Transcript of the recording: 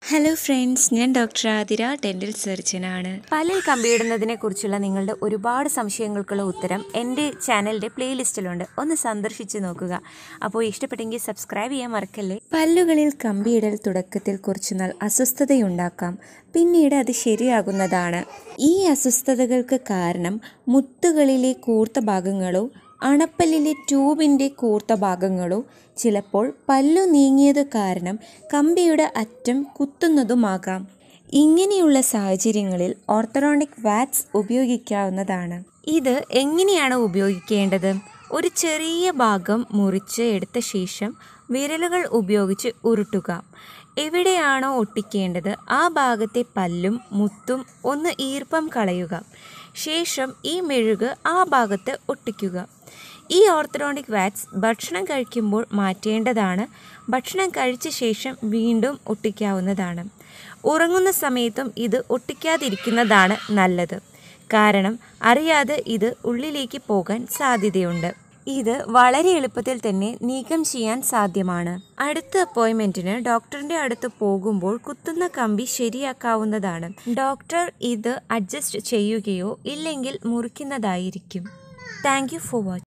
Hello friends, ഞാൻ doctor Athira, dental സർജനാണ്. പല്ലിൽ കമ്പിയിടുന്നതിനെ കുറിച്ചുള്ള നിങ്ങളുടെ ഒരുപാട് സംശയങ്ങൾക്കുള്ള ഉത്തരം എൻ്റെ ചാനലിൻ്റെ പ്ലേലിസ്റ്റിലുണ്ട്. ഒന്ന് സന്ദർശിച്ച് നോക്കുക. അപ്പോൾ ഇഷ്ടപ്പെട്ടെങ്കിൽ സബ്സ്ക്രൈബ് ചെയ്യാൻ മറക്കല്ലേ. പല്ലുകളിൽ കമ്പിയിടൽ തുടക്കത്തിൽ കുറച്ചുനാൾ അസ്വസ്ഥതയുണ്ടാക്കാം, പിന്നീട് അത് ശരിയാകുന്നതാണ്. ഈ അസ്വസ്ഥതകൾക്ക് കാരണം മുത്തുകളിലെ കൂർത്ത ഭാഗങ്ങളോ അണപ്പല്ലിലെ ട്യൂബിൻ്റെ കൂർത്ത ഭാഗങ്ങളോ ചിലപ്പോൾ പല്ലു നീങ്ങിയത് കാരണം കമ്പിയുടെ അറ്റം കുത്തുന്നതുമാകാം. ഇങ്ങനെയുള്ള സാഹചര്യങ്ങളിൽ ഓർത്തഡോണ്ടിക് വാക്സ് ഉപയോഗിക്കാവുന്നതാണ്. ഇത് എങ്ങനെയാണ് ഉപയോഗിക്കേണ്ടത്? ഒരു ചെറിയ ഭാഗം മുറിച്ച് എടുത്ത ശേഷം വിരലുകൾ ഉപയോഗിച്ച് ഉരുട്ടുക. എവിടെയാണോ ഒട്ടിക്കേണ്ടത് ആ ഭാഗത്തെ പല്ലും മുത്തും ഒന്ന് ഈർപ്പം കളയുക. ശേഷം ഈ മെഴുക് ആ ഭാഗത്ത് ഒട്ടിക്കുക. ഈ ഓർത്തഡോണ്ടിക് വാക്സ് ഭക്ഷണം കഴിക്കുമ്പോൾ മാറ്റേണ്ടതാണ്. ഭക്ഷണം കഴിച്ച ശേഷം വീണ്ടും ഒട്ടിക്കാവുന്നതാണ്. ഉറങ്ങുന്ന സമയത്തും ഇത് ഒട്ടിക്കാതിരിക്കുന്നതാണ് നല്ലത്. കാരണം അറിയാതെ ഇത് ഉള്ളിലേക്ക് പോകാൻ സാധ്യതയുണ്ട്. ഇത് വളരെ എളുപ്പത്തിൽ തന്നെ നീക്കം ചെയ്യാൻ സാധ്യമാണ്. അടുത്ത അപ്പോയിൻമെൻറ്റിന് ഡോക്ടറിൻ്റെ അടുത്ത് പോകുമ്പോൾ കുത്തുന്ന കമ്പി ശരിയാക്കാവുന്നതാണ്. ഡോക്ടർ ഇത് അഡ്ജസ്റ്റ് ചെയ്യുകയോ ഇല്ലെങ്കിൽ മുറിക്കുന്നതായിരിക്കും. Thank you for watching.